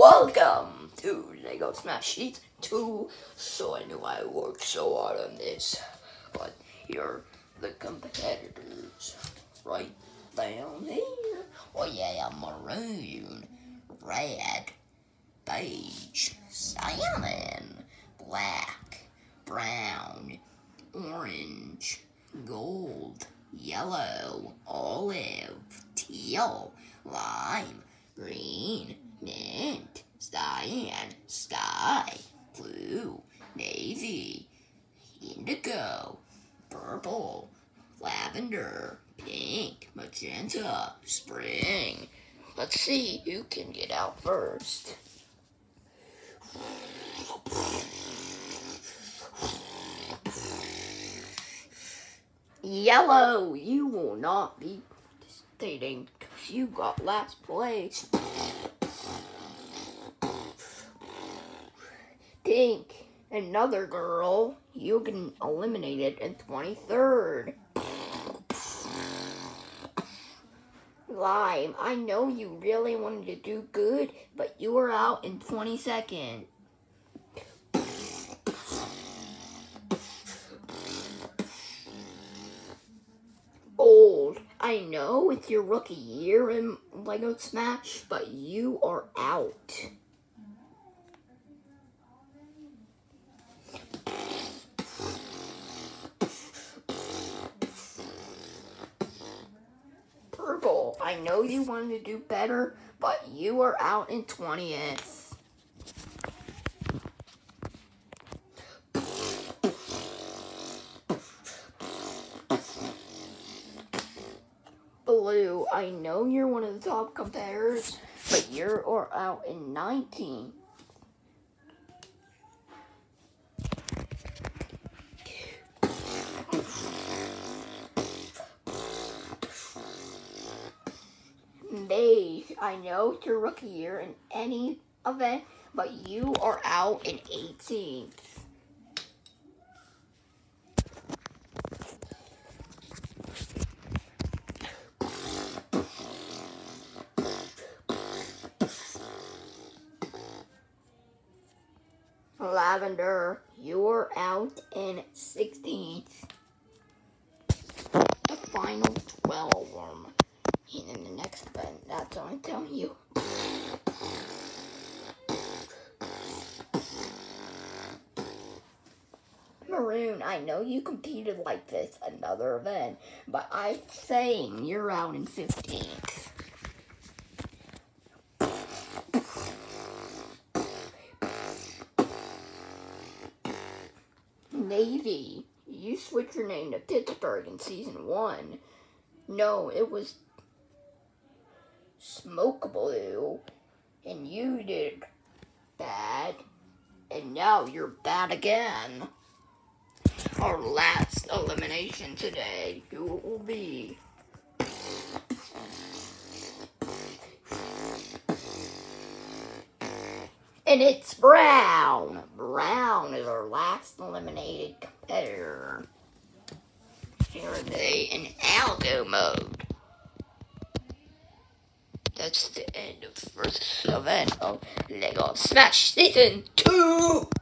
Welcome to Lego Smash Season 2. So I knew I worked so hard on this, but here are the competitors right down here. Oh yeah, maroon, red, beige, salmon, black, brown, orange, gold, yellow, olive, teal, lime, green, mint, cyan, sky, blue, navy, indigo, purple, lavender, pink, magenta, spring. Let's see who can get out first. Yellow, you will not be participating because you got last place. Pink, another girl, you can eliminate it in 23rd. Lime, I know you really wanted to do good, but you were out in 22nd. Gold, I know it's your rookie year in Lego Smash, but you are out. Purple, I know you wanted to do better, but you are out in 20th. Blue, I know you're one of the top competitors, but you're out in 19th. Beige, I know it's your rookie year in any event, but you are out in 18th. Lavender, you're out in 16th. The final 12 in the next event, that's what I'm telling you. Maroon, I know you competed like this another event, but I'm saying you're out in 15th. Navy, you switched your name to Pittsburgh in Season 1. No, it was Smoke Blue, and you did bad, and now you're bad again. Our last elimination today, who it will be? And it's Brown. Brown is our last eliminated competitor. Here are they in algo mode. That's the end of the first event of Lego Smash Season 2!